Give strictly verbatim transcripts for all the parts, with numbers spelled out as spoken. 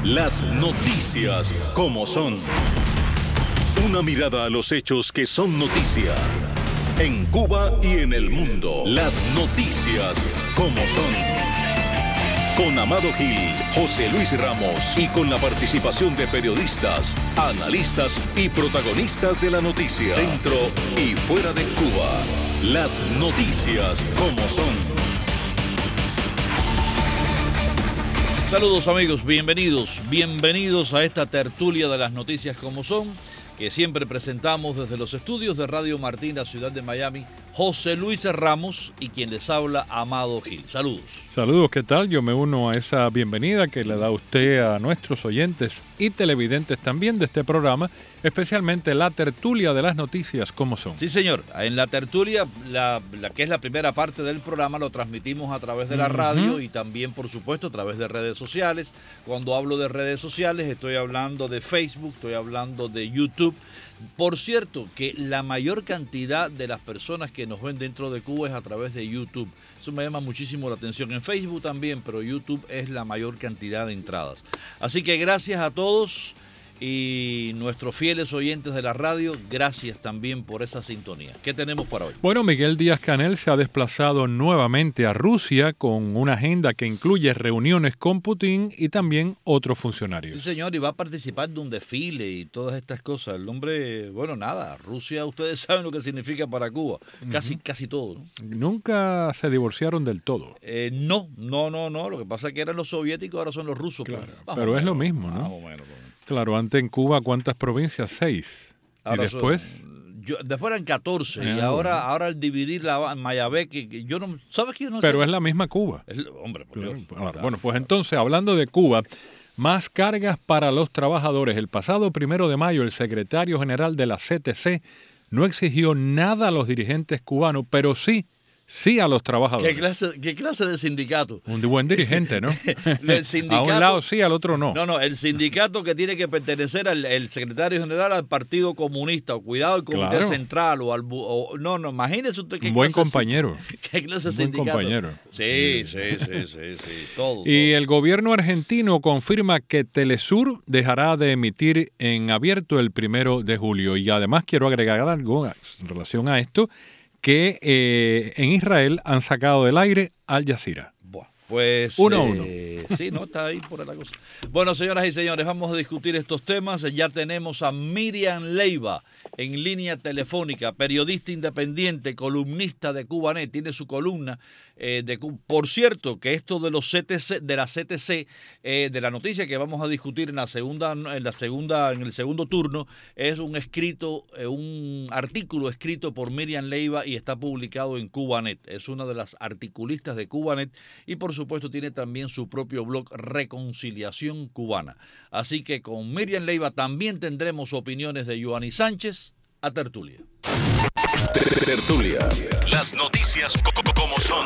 Las noticias como son. Una mirada a los hechos que son noticia. En Cuba y en el mundo. Las noticias como son. Con Amado Gil, José Luis Ramos y con la participación de periodistas, analistas y protagonistas de la noticia. Dentro y fuera de Cuba. Las noticias como son. Saludos amigos, bienvenidos, bienvenidos a esta tertulia de las noticias como son, que siempre presentamos desde los estudios de Radio Martín, la ciudad de Miami, José Luis Ramos y quien les habla, Amado Gil. Saludos. Saludos, ¿qué tal? Yo me uno a esa bienvenida que le da usted a nuestros oyentes y televidentes también de este programa, especialmente la tertulia de las noticias como son. Sí, señor. En la tertulia, la, la que es la primera parte del programa, lo transmitimos a través de la uh-huh. radio y también, por supuesto, a través de redes sociales. Cuando hablo de redes sociales, estoy hablando de Facebook, estoy hablando de YouTube. Por cierto, que la mayor cantidad de las personas que nos ven dentro de Cuba es a través de YouTube. Eso me llama muchísimo la atención. En Facebook también, pero YouTube es la mayor cantidad de entradas. Así que gracias a todos y nuestros fieles oyentes de la radio, gracias también por esa sintonía. ¿Qué tenemos para hoy? Bueno, Miguel Díaz-Canel se ha desplazado nuevamente a Rusia con una agenda que incluye reuniones con Putin y también otros funcionarios. Sí, señor, y va a participar de un desfile y todas estas cosas. El hombre, bueno, nada, Rusia, ustedes saben lo que significa para Cuba. Casi, uh-huh. casi todo, ¿no? Nunca se divorciaron del todo. Eh, no, no, no, no. Lo que pasa es que eran los soviéticos, ahora son los rusos. Claro, pero, pero es lo mismo, ¿no? Más o menos, Claro, antes en Cuba, ¿cuántas provincias? Seis. Ahora y después... Son, yo, después eran catorce. Ah, y ahora, bueno. ahora al dividir la Mayabé, que, que yo no... ¿Sabes qué? Yo no Pero sé. es la misma Cuba. Es, hombre, por Claro. Dios. Ahora, Claro. Bueno, pues entonces, hablando de Cuba, más cargas para los trabajadores. El pasado primero de mayo, el secretario general de la C T C no exigió nada a los dirigentes cubanos, pero sí... Sí a los trabajadores. ¿Qué clase, qué clase de sindicato? Un buen dirigente, ¿no? El sindicato, a un lado sí, al otro no. No, no, el sindicato que tiene que pertenecer al el secretario general al Partido Comunista, o cuidado, al Comité Claro. Central, o al... O, no, no, imagínese usted qué Un buen clase de- compañero. ¿Qué clase de Un buen sindicato? compañero. Sí, sí, sí, sí, sí, todo. Y todo. el gobierno argentino confirma que Telesur dejará de emitir en abierto el primero de julio. Y además quiero agregar algo en relación a esto, que eh, en Israel han sacado del aire Al Jazeera. Bueno, pues... Uno a uno. eh, sí, no, está ahí por la cosa. Bueno, señoras y señores, vamos a discutir estos temas. Ya tenemos a Miriam Leiva en línea telefónica, periodista independiente, columnista de Cubanet, tiene su columna eh, de Cuba. Por cierto, que esto de los C T C, de la C T C, eh, de la noticia que vamos a discutir en la segunda, en la segunda, en el segundo turno, es un escrito, eh, un artículo escrito por Miriam Leiva y está publicado en Cubanet. Es una de las articulistas de Cubanet y por supuesto tiene también su propio blog Reconciliación Cubana. Así que con Miriam Leiva también tendremos opiniones de Yoani Sánchez a tertulia. Tertulia. Las noticias co- co- como son.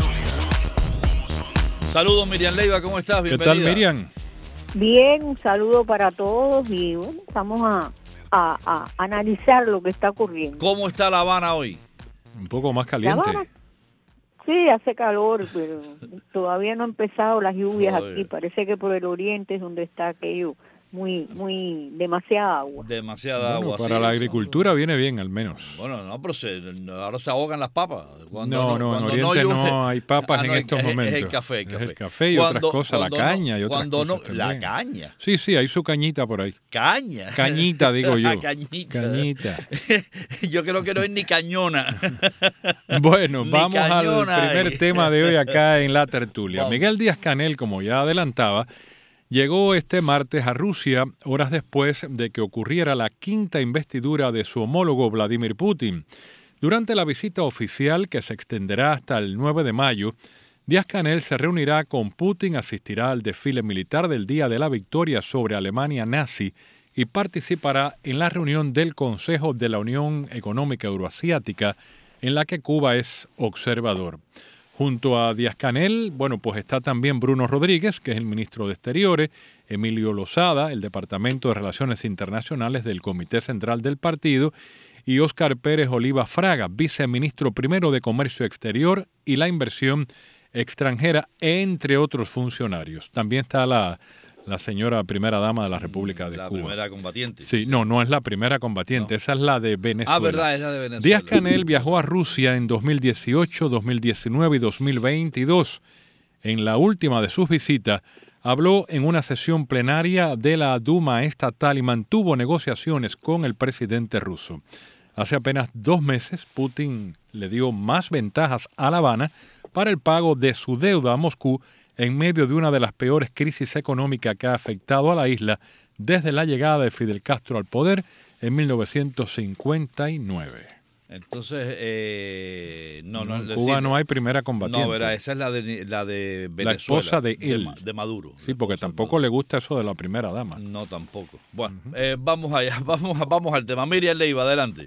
Saludos Miriam Leiva, ¿cómo estás? ¿Qué Bienvenida. tal, Miriam? Bien, un saludo para todos y bueno, vamos a, a, a analizar lo que está ocurriendo. ¿Cómo está La Habana hoy? Un poco más La caliente. Habana, sí, hace calor, pero todavía no han empezado las lluvias Joder. aquí. Parece que por el oriente es donde está aquello, muy, muy, demasiada agua. Demasiada Bueno, agua. para sí, la eso. agricultura viene bien, al menos. Bueno, no, pero se, ahora se ahogan las papas. Cuando No, no, en cuando Oriente no, llueve- hay papas Ah, en no, estos es, momentos. Es el café, el Es café. el café y Cuando- otras cosas, la cuando caña no, y otras cuando cosas no, también. La caña. Sí, sí, hay su cañita por ahí. Caña. Cañita, digo yo. La cañita. Cañita. Yo creo que no es ni cañona. Bueno, Ni vamos al cañona primer hay. tema de hoy acá en la tertulia. Vamos. Miguel Díaz-Canel, como ya adelantaba, llegó este martes a Rusia horas después de que ocurriera la quinta investidura de su homólogo Vladimir Putin. Durante la visita oficial, que se extenderá hasta el nueve de mayo, Díaz-Canel se reunirá con Putin, asistirá al desfile militar del Día de la Victoria sobre Alemania nazi y participará en la reunión del Consejo de la Unión Económica Euroasiática, en la que Cuba es observador. Junto a Díaz-Canel, bueno, pues está también Bruno Rodríguez, que es el ministro de Exteriores, Emilio Lozada, el Departamento de Relaciones Internacionales del Comité Central del Partido, y Óscar Pérez Oliva Fraga, viceministro primero de Comercio Exterior y la Inversión Extranjera, entre otros funcionarios. También está la, la señora primera dama de la República de la Cuba. La primera combatiente. Sí, no, no es la primera combatiente, no. Esa es la de Venezuela. Ah, verdad, es la de Venezuela. Díaz-Canel viajó a Rusia en dos mil dieciocho, dos mil diecinueve y dos mil veintidós. En la última de sus visitas, habló en una sesión plenaria de la Duma estatal y mantuvo negociaciones con el presidente ruso. Hace apenas dos meses, Putin le dio más ventajas a La Habana para el pago de su deuda a Moscú en medio de una de las peores crisis económicas que ha afectado a la isla desde la llegada de Fidel Castro al poder en mil novecientos cincuenta y nueve. Entonces, eh, no, no, no, en Cuba decir, no hay primera combatiente. No, verá, esa es la de, la de Venezuela. La esposa de él. De, de Maduro. Sí, porque tampoco le gusta eso de la primera dama. No, tampoco. Bueno, uh-huh. eh, vamos allá, vamos, vamos al tema. Miriam Leiva, adelante.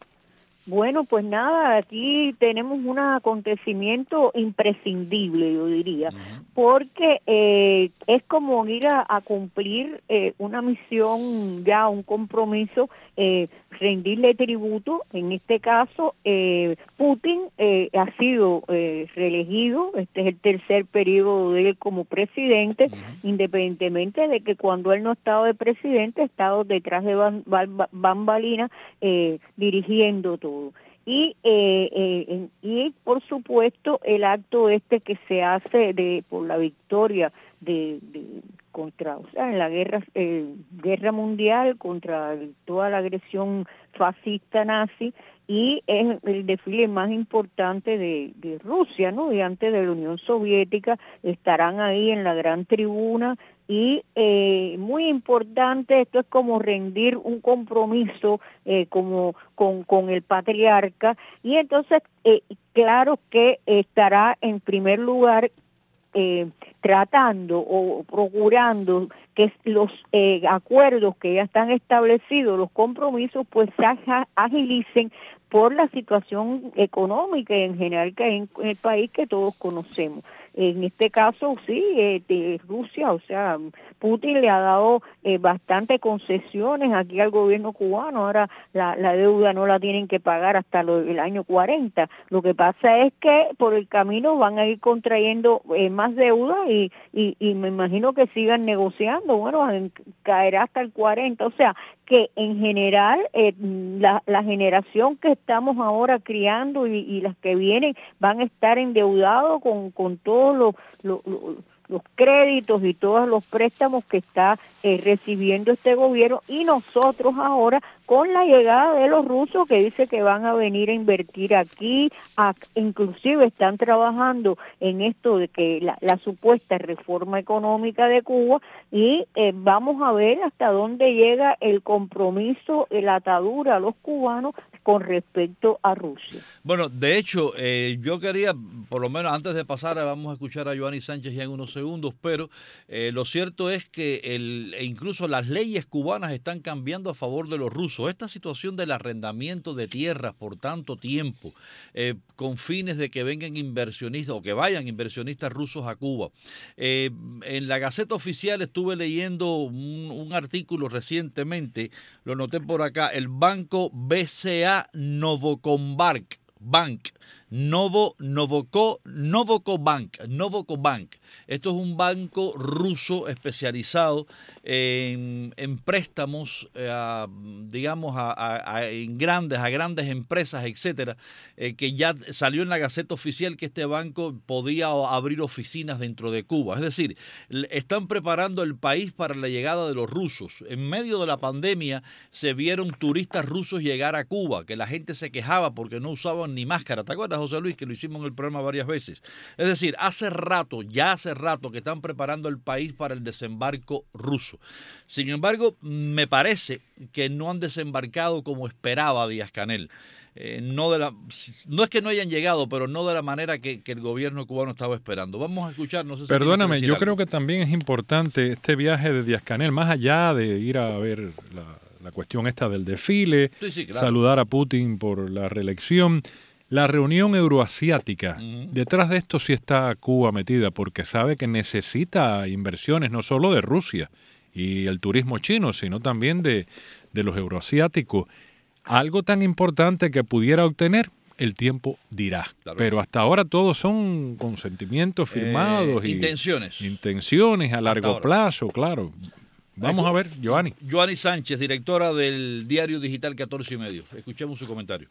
Bueno, pues nada, aquí tenemos un acontecimiento imprescindible, yo diría, uh-huh. porque eh, es como ir a, a cumplir eh, una misión, ya un compromiso, eh, rendirle tributo. En este caso, eh, Putin eh, ha sido eh, reelegido, este es el tercer periodo de él como presidente, uh-huh. independientemente de que cuando él no ha estado de presidente, ha estado detrás de bam, bam, bambalinas eh, dirigiendo todo. Y eh, eh, y por supuesto el acto este que se hace de por la victoria de, de contra, o sea, en la guerra eh, guerra mundial contra toda la agresión fascista nazi, y es el desfile más importante de, de Rusia, ¿no? Y antes de la Unión Soviética, estarán ahí en la gran tribuna. Y eh, muy importante, esto es como rendir un compromiso eh, como con, con el patriarca, y entonces eh, claro que estará en primer lugar eh, tratando o procurando que los eh, acuerdos que ya están establecidos, los compromisos, pues se agilicen por la situación económica y en general que hay en el país que todos conocemos. En este caso, sí, eh, de Rusia, o sea, Putin le ha dado eh, bastante concesiones aquí al gobierno cubano. Ahora la, la deuda no la tienen que pagar hasta lo, el año cuarenta. Lo que pasa es que por el camino van a ir contrayendo eh, más deuda y, y, y me imagino que sigan negociando. Bueno, caerá hasta el cuarenta. O sea, que en general eh, la, la generación que estamos ahora criando y, y las que vienen van a estar endeudados con, con todos los, los, los créditos y todos los préstamos que está eh, recibiendo este gobierno, y nosotros ahora con la llegada de los rusos que dice que van a venir a invertir aquí, a, inclusive están trabajando en esto de que la, la supuesta reforma económica de Cuba, y eh, vamos a ver hasta dónde llega el compromiso, la atadura a los cubanos con respecto a Rusia. Bueno, de hecho, eh, yo quería, por lo menos antes de pasar, vamos a escuchar a Joanny Sánchez ya en unos segundos, pero eh, lo cierto es que el, e incluso las leyes cubanas están cambiando a favor de los rusos. Esta situación del arrendamiento de tierras por tanto tiempo, eh, con fines de que vengan inversionistas o que vayan inversionistas rusos a Cuba. Eh, en la Gaceta Oficial estuve leyendo un, un artículo recientemente, lo noté por acá, el banco B C A Novokombank, Bank, Novo, Novoco, Novocobank, Novocobank. Esto es un banco ruso especializado en, en préstamos, eh, digamos, a, a, a, en grandes, a grandes empresas, etcétera, eh, que ya salió en la Gaceta Oficial que este banco podía abrir oficinas dentro de Cuba. Es decir, están preparando el país para la llegada de los rusos. En medio de la pandemia se vieron turistas rusos llegar a Cuba, que la gente se quejaba porque no usaban ni máscara. ¿Te acuerdas, José Luis, que lo hicimos en el programa varias veces? Es decir, hace rato, ya hace rato que están preparando el país para el desembarco ruso. Sin embargo, me parece que no han desembarcado como esperaba Díaz-Canel. Eh, no, de la, no es que no hayan llegado, pero no de la manera que, que el gobierno cubano estaba esperando. Vamos a escuchar, no sé si Perdóname, yo algo. creo que también es importante este viaje de Díaz-Canel, más allá de ir a ver la, la cuestión esta del desfile, sí, sí, claro. saludar a Putin por la reelección. La reunión euroasiática, uh-huh. detrás de esto sí está Cuba metida, porque sabe que necesita inversiones no solo de Rusia y el turismo chino, sino también de, de los euroasiáticos. Algo tan importante que pudiera obtener el tiempo dirá. Claro. Pero hasta ahora todos son consentimientos firmados. Eh, y intenciones. Intenciones a largo ahora. plazo, claro. Vamos a ver, Joanny. Joanny Sánchez, directora del diario digital catorce y medio. Escuchemos su comentario.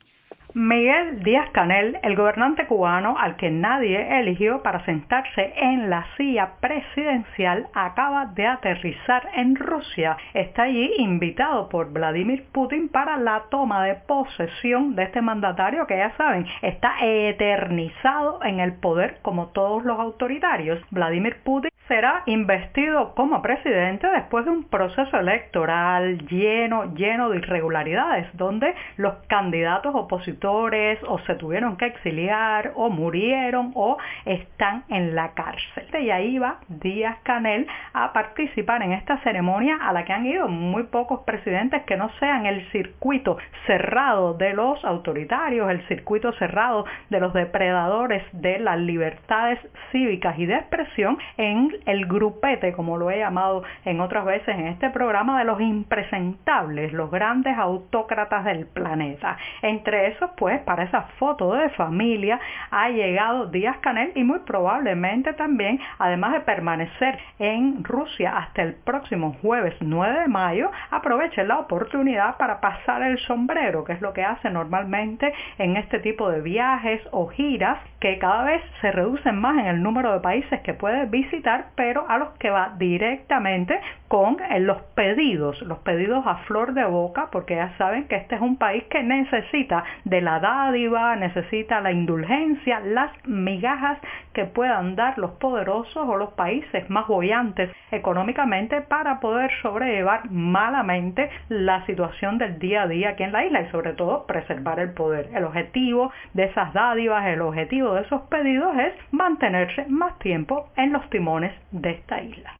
Miguel Díaz-Canel, el gobernante cubano al que nadie eligió para sentarse en la silla presidencial, acaba de aterrizar en Rusia. Está allí invitado por Vladimir Putin para la toma de posesión de este mandatario que, ya saben, está eternizado en el poder como todos los autoritarios. Vladimir Putin será investido como presidente después de un proceso electoral lleno, lleno de irregularidades, donde los candidatos opositores o se tuvieron que exiliar o murieron o están en la cárcel. Y ahí va Díaz-Canel a participar en esta ceremonia a la que han ido muy pocos presidentes que no sean el circuito cerrado de los autoritarios, el circuito cerrado de los depredadores de las libertades cívicas y de expresión, en el grupete, como lo he llamado en otras veces en este programa, de los impresentables, los grandes autócratas del planeta. Entre esos, pues, para esa foto de familia ha llegado Díaz-Canel y muy probablemente también, además de permanecer en Rusia hasta el próximo jueves nueve de mayo, aproveche la oportunidad para pasar el sombrero, que es lo que hace normalmente en este tipo de viajes o giras, que cada vez se reducen más en el número de países que puede visitar, pero a los que va directamente con los pedidos, los pedidos a flor de boca, porque ya saben que este es un país que necesita de la dádiva, necesita la indulgencia, las migajas que puedan dar los poderosos o los países más boyantes económicamente para poder sobrellevar malamente la situación del día a día aquí en la isla y sobre todo preservar el poder. El objetivo de esas dádivas, el objetivo de esos pedidos es mantenerse más tiempo en los timones de esta isla.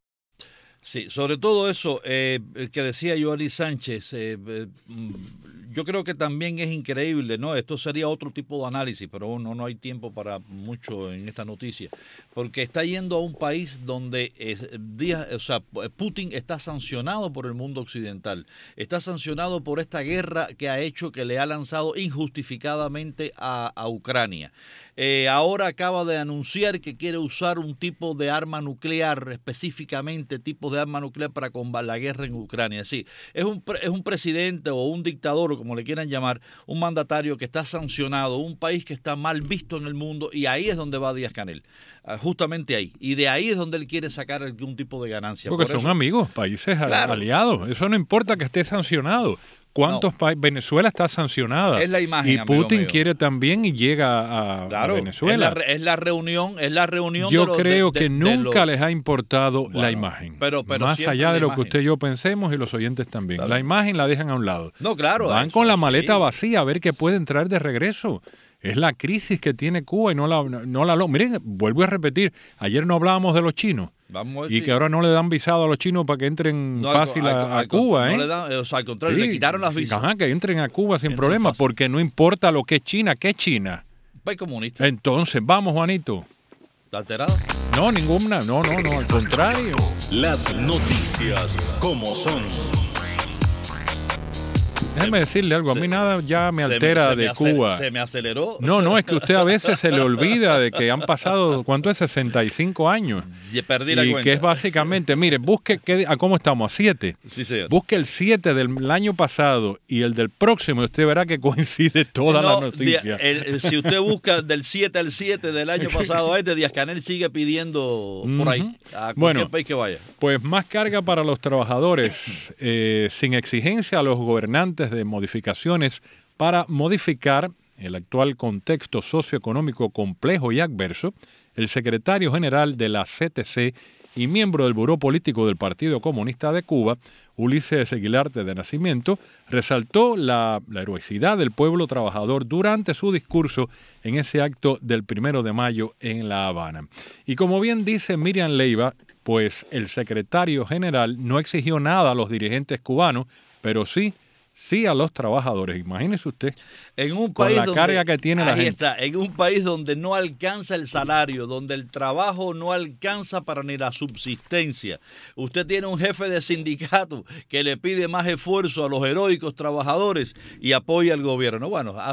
Sí, sobre todo eso eh, que decía Joanny Sánchez, eh, eh, yo creo que también es increíble, ¿no? Esto sería otro tipo de análisis, pero no, no hay tiempo para mucho en esta noticia, porque está yendo a un país donde eh, Díaz, o sea, Putin está sancionado por el mundo occidental, está sancionado por esta guerra que ha hecho, que le ha lanzado injustificadamente a, a Ucrania. Eh, ahora acaba de anunciar que quiere usar un tipo de arma nuclear, específicamente tipos de arma nuclear para combatir la guerra en Ucrania. Sí, es un, es un presidente o un dictador, como le quieran llamar, un mandatario que está sancionado, un país que está mal visto en el mundo, y ahí es donde va Díaz-Canel, justamente ahí. Y de ahí es donde él quiere sacar algún tipo de ganancia. Porque Por son eso, amigos, países claro, aliados. Eso no importa que esté sancionado. ¿Cuántos no. países? Venezuela está sancionada. Es la imagen, y Putin mío. quiere también y llega a, claro, a Venezuela. Es la, es la reunión, es la reunión. Yo de los, creo de, que de, nunca de los... les ha importado bueno, la imagen. Pero, pero más allá de lo imagen. que usted y yo pensemos y los oyentes también. Claro. La imagen la dejan a un lado. No, claro. Van eso, con la maleta sí. vacía a ver qué pueden traer de regreso. Es la crisis que tiene Cuba y no la, no la... Miren, vuelvo a repetir, ayer no hablábamos de los chinos. Vamos a y decir. que ahora no le dan visado a los chinos para que entren no, fácil al, a, al, a al, Cuba. No ¿eh? le dan, o sea, al contrario, sí, le quitaron las visas. Ajá, que entren a Cuba sin problema, porque no importa lo que es China. ¿Qué es China? Un país comunista. Entonces, vamos, Juanito. ¿Está alterado? No, ninguna. No, no, no, al contrario. Las noticias como son. Déjeme decirle algo, a mí nada ya me altera se me, se de me Cuba. Se me aceleró. No, no, es que usted a veces se le olvida de que han pasado, ¿cuánto es? sesenta y cinco años. Y perdí la y cuenta. que es básicamente, mire, busque, qué, ¿a cómo estamos? ¿A siete? Sí, señor. Busque el siete del año pasado y el del próximo y usted verá que coincide toda no, la noticia. El, el, si usted busca del siete al siete del año pasado a este, Díaz-Canel sigue pidiendo por ahí, a cualquier bueno, país que vaya. Pues más carga para los trabajadores, eh, sin exigencia a los gobernantes de modificaciones para modificar el actual contexto socioeconómico complejo y adverso. El secretario general de la C T C y miembro del Buró Político del Partido Comunista de Cuba, Ulises Aguilarte de Nacimiento, resaltó la, la heroicidad del pueblo trabajador durante su discurso en ese acto del primero de mayo en La Habana. Y como bien dice Miriam Leiva, pues el secretario general no exigió nada a los dirigentes cubanos, pero sí Sí a los trabajadores, imagínese usted, en un con país la donde, carga que tiene la ahí gente. Está, en un país donde no alcanza el salario, donde el trabajo no alcanza para ni la subsistencia. Usted tiene un jefe de sindicato que le pide más esfuerzo a los heroicos trabajadores y apoya al gobierno. Bueno,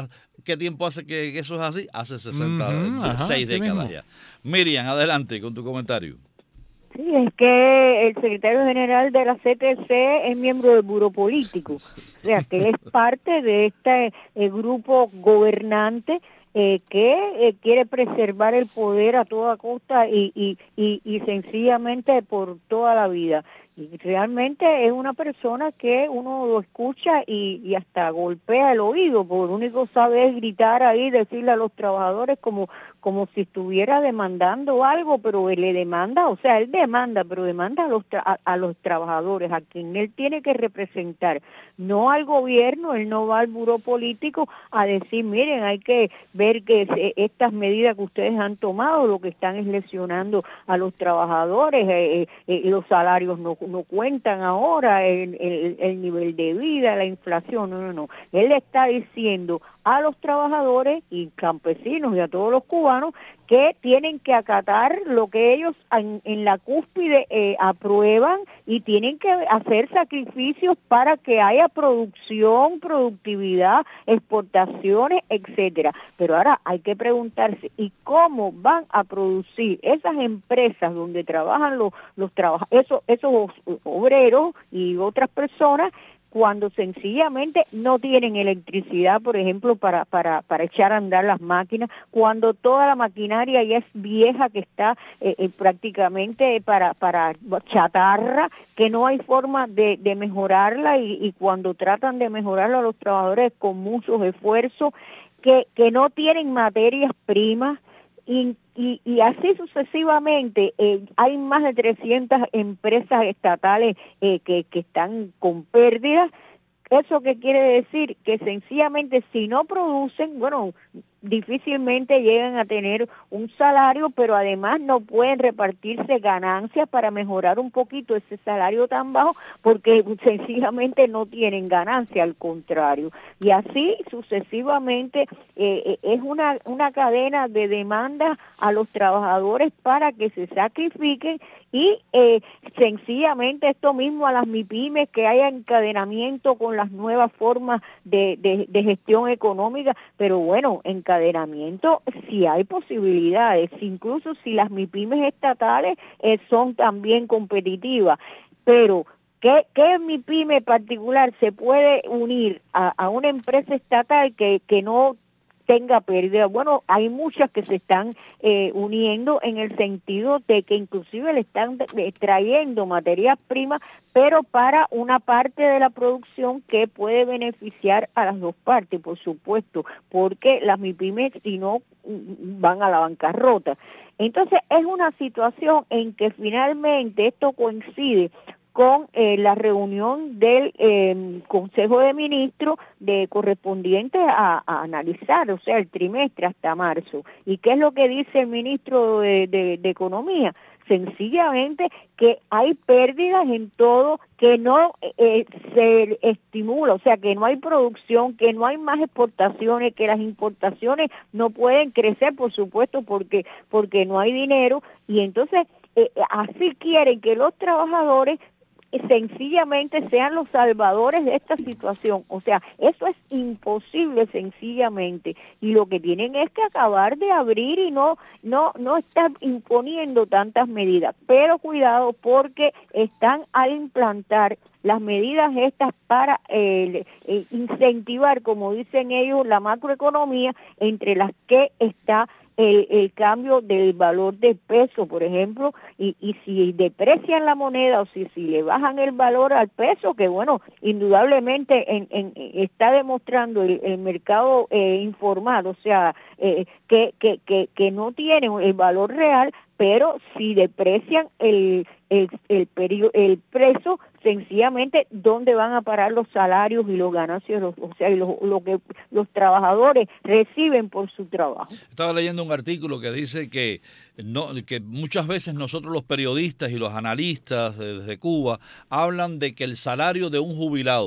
¿qué tiempo hace que, que eso es así? Hace sesenta, Uh-huh, ajá, seis décadas mismo. ya. Miriam, adelante con tu comentario. Sí, es que el secretario general de la C T C es miembro del Buró Político, o sea, que él es parte de este eh, grupo gobernante eh, que eh, quiere preservar el poder a toda costa y, y, y, y sencillamente por toda la vida. Y realmente es una persona que uno lo escucha y, y hasta golpea el oído, porque lo único que sabe es gritar ahí, decirle a los trabajadores como como si estuviera demandando algo, pero él le demanda, o sea, él demanda, pero demanda a los tra a, a los trabajadores, a quien él tiene que representar, no al gobierno. Él no va al buró político a decir, miren, hay que ver que se, estas medidas que ustedes han tomado, lo que están es lesionando a los trabajadores, eh, eh, los salarios no, no cuentan ahora, el, el, el nivel de vida, la inflación, no, no, no. Él le está diciendo a los trabajadores y campesinos y a todos los cubanos que tienen que acatar lo que ellos en, en la cúspide eh, aprueban y tienen que hacer sacrificios para que haya producción, productividad, exportaciones, etcétera. Pero ahora hay que preguntarse, ¿y cómo van a producir esas empresas donde trabajan los los trabajadores, esos, esos obreros y otras personas, cuando sencillamente no tienen electricidad, por ejemplo, para para para echar a andar las máquinas, cuando toda la maquinaria ya es vieja, que está eh, eh, prácticamente para para chatarra, que no hay forma de, de mejorarla y, y cuando tratan de mejorarla los trabajadores con muchos esfuerzos, que que no tienen materias primas. Y, y, y así sucesivamente, eh, hay más de trescientas empresas estatales eh, que, que están con pérdidas. ¿Eso qué quiere decir? Que sencillamente si no producen, bueno, difícilmente llegan a tener un salario, pero además no pueden repartirse ganancias para mejorar un poquito ese salario tan bajo, porque sencillamente no tienen ganancia, al contrario. Y así sucesivamente eh, es una, una cadena de demandas a los trabajadores para que se sacrifiquen y eh, sencillamente esto mismo a las MIPYMES, que haya encadenamiento con las nuevas formas de, de, de gestión económica, pero bueno, encadenamiento si hay posibilidades, incluso si las MIPYMES estatales eh, son también competitivas, pero ¿qué, qué MIPYME particular se puede unir a, a una empresa estatal que, que no tenga pérdida? Bueno, hay muchas que se están eh, uniendo en el sentido de que inclusive le están eh, trayendo materias primas, pero para una parte de la producción que puede beneficiar a las dos partes, por supuesto, porque las MIPYMES si no van a la bancarrota. Entonces es una situación en que finalmente esto coincide con eh, la reunión del eh, Consejo de Ministros de correspondiente a, a analizar, o sea, el trimestre hasta marzo. ¿Y qué es lo que dice el ministro de, de, de Economía? Sencillamente que hay pérdidas en todo, que no eh, se estimula, o sea, que no hay producción, que no hay más exportaciones, que las importaciones no pueden crecer, por supuesto, porque porque no hay dinero, y entonces eh, así quieren que los trabajadores sencillamente sean los salvadores de esta situación. O sea, eso es imposible sencillamente, y lo que tienen es que acabar de abrir y no no no estar imponiendo tantas medidas, pero cuidado, porque están al implantar las medidas estas para eh, eh, incentivar, como dicen ellos, la macroeconomía, entre las que está El, el cambio del valor del peso, por ejemplo, y, y si deprecian la moneda o si, si le bajan el valor al peso, que bueno, indudablemente en, en, está demostrando el, el mercado eh, informal, o sea, eh, que, que, que, que no tiene el valor real, pero si deprecian el el el, perio, el precio, sencillamente dónde van a parar los salarios y los ganancias, los, o sea, lo, lo que los trabajadores reciben por su trabajo. Estaba leyendo un artículo que dice que no que muchas veces nosotros los periodistas y los analistas desde Cuba hablan de que el salario de un jubilado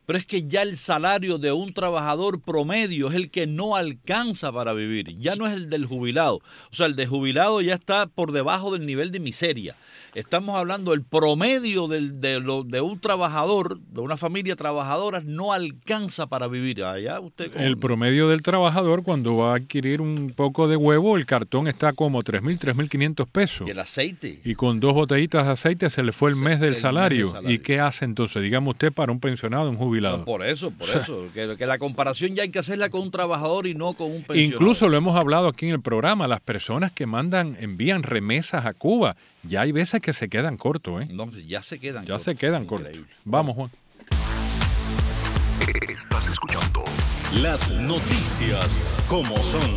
pero es que ya el salario de un trabajador promedio es el que no alcanza para vivir, ya no es el del jubilado. O sea, el de jubilado ya está por debajo del nivel de miseria. Estamos hablando del promedio del, de, lo, de un trabajador, de una familia trabajadora, no alcanza para vivir. Allá usted... El promedio del trabajador, cuando va a adquirir un poco de huevo, el cartón está como tres mil, tres mil quinientos pesos. Y el aceite. Y con dos botellitas de aceite se le fue el, mes, del el salario. mes del salario. ¿Y qué hace entonces, digamos usted, para un pensionado, un jubilado? No, por eso, por eso. Que, que la comparación ya hay que hacerla con un trabajador y no con un pensionado. Incluso lo hemos hablado aquí en el programa, las personas que mandan, envían remesas a Cuba, ya hay veces que se quedan cortos, ¿eh? No, ya se quedan Ya cortos. se quedan cortos. Vamos, Juan. Estás escuchando las noticias como son.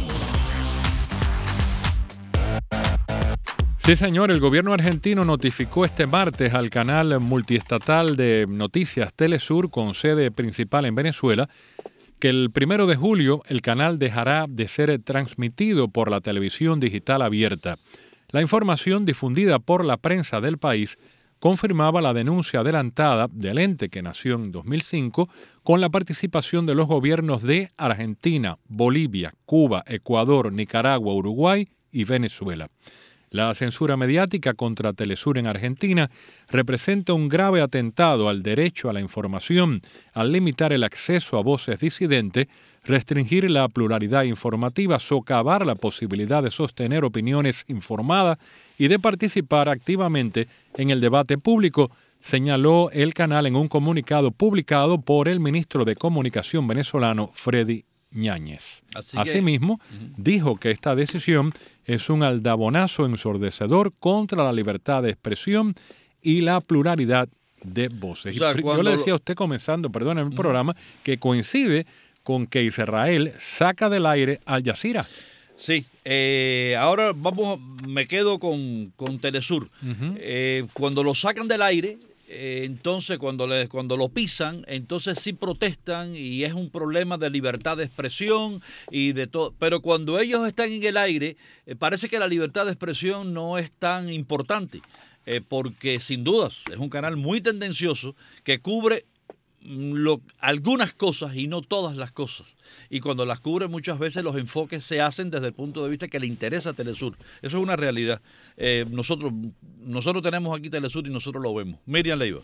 Sí, señor, el gobierno argentino notificó este martes al canal multiestatal de noticias Telesur, con sede principal en Venezuela, que el primero de julio el canal dejará de ser transmitido por la televisión digital abierta. La información difundida por la prensa del país confirmaba la denuncia adelantada del ente, que nació en dos mil cinco, con la participación de los gobiernos de Argentina, Bolivia, Cuba, Ecuador, Nicaragua, Uruguay y Venezuela. La censura mediática contra Telesur en Argentina representa un grave atentado al derecho a la información, al limitar el acceso a voces disidentes, restringir la pluralidad informativa, socavar la posibilidad de sostener opiniones informadas y de participar activamente en el debate público, señaló el canal en un comunicado publicado por el ministro de Comunicación venezolano, Freddy Ñáñez. Así Asimismo, que... uh-huh. dijo que esta decisión es un aldabonazo ensordecedor contra la libertad de expresión y la pluralidad de voces. O sea, Yo le decía a usted comenzando, perdón, en el uh-huh. programa, que coincide con que Israel saca del aire Al Jazeera. Sí, eh, ahora vamos, me quedo con, con Telesur. Uh-huh. Eh, cuando lo sacan del aire, eh, entonces cuando, le, cuando lo pisan, entonces sí protestan y es un problema de libertad de expresión y de todo. Pero cuando ellos están en el aire, eh, parece que la libertad de expresión no es tan importante, eh, porque sin dudas es un canal muy tendencioso que cubre Lo, algunas cosas y no todas las cosas, y cuando las cubre muchas veces los enfoques se hacen desde el punto de vista que le interesa a Telesur. Eso es una realidad. Eh, nosotros nosotros tenemos aquí Telesur y nosotros lo vemos. Miriam Leiva.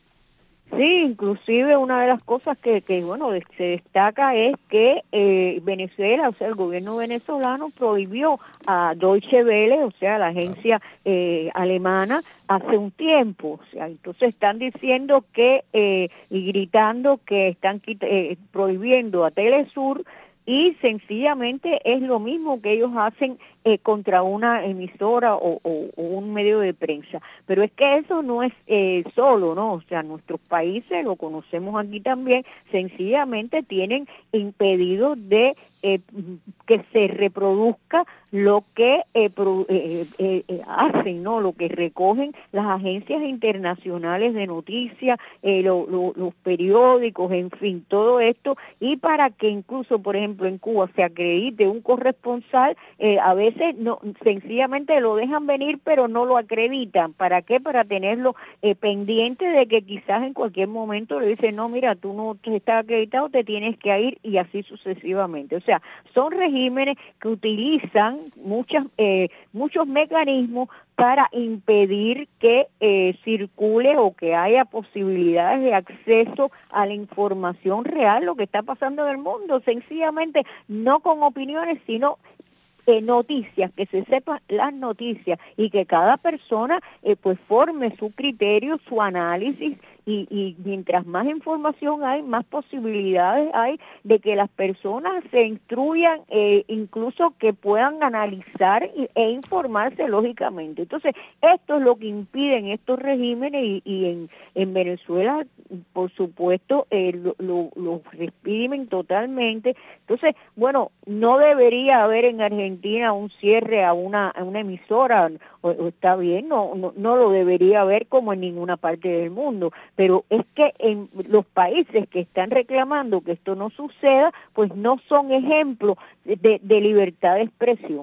Sí, inclusive una de las cosas que, que bueno, se destaca es que eh, Venezuela, o sea, el gobierno venezolano prohibió a Deutsche Welle, o sea, la agencia eh, alemana, hace un tiempo. O sea, entonces están diciendo que eh, y gritando que están eh, prohibiendo a Telesur, y sencillamente es lo mismo que ellos hacen eh, contra una emisora o, o, o un medio de prensa. Pero es que eso no es eh, solo, ¿no? O sea, nuestros países, lo conocemos aquí también, sencillamente tienen impedido de eh, que se reproduzca lo que eh, pro, eh, eh, eh, hacen, ¿no? Lo que recogen las agencias internacionales de noticias, eh, lo, lo, los periódicos, en fin, todo esto, y para que incluso, por ejemplo, en Cuba se acredite un corresponsal, eh, a veces no, sencillamente lo dejan venir, pero no lo acreditan. ¿Para qué? Para tenerlo eh, pendiente de que quizás en cualquier momento le dicen, no, mira, tú no estás acreditado, te tienes que ir, y así sucesivamente. O sea, son regímenes que utilizan muchas eh, muchos mecanismos para impedir que eh, circule o que haya posibilidades de acceso a la información real, lo que está pasando en el mundo, sencillamente no con opiniones, sino eh, noticias, que se sepan las noticias y que cada persona eh, pues forme su criterio, su análisis. Y, y mientras más información hay, más posibilidades hay de que las personas se instruyan, eh, incluso que puedan analizar y, e informarse lógicamente. Entonces, esto es lo que impiden estos regímenes, y, y en, en Venezuela, por supuesto, eh, lo, lo, lo reprimen totalmente. Entonces, bueno, no debería haber en Argentina un cierre a una, a una emisora, o, o está bien, no, no, no lo debería haber como en ninguna parte del mundo. Pero es que en los países que están reclamando que esto no suceda, pues no son ejemplos de, de libertad de expresión.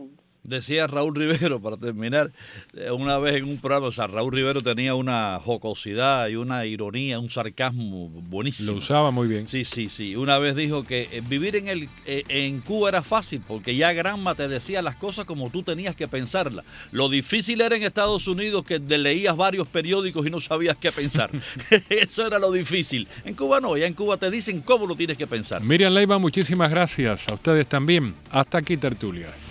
Decía Raúl Rivero, para terminar, una vez en un programa, o sea, Raúl Rivero tenía una jocosidad y una ironía, un sarcasmo buenísimo. Lo usaba muy bien. Sí, sí, sí. Una vez dijo que vivir en, el, en Cuba era fácil porque ya Granma te decía las cosas como tú tenías que pensarlas. Lo difícil era en Estados Unidos que leías varios periódicos y no sabías qué pensar. Eso era lo difícil. En Cuba no, ya en Cuba te dicen cómo lo tienes que pensar. Miriam Leiva, muchísimas gracias. A ustedes también. Hasta aquí, tertulia.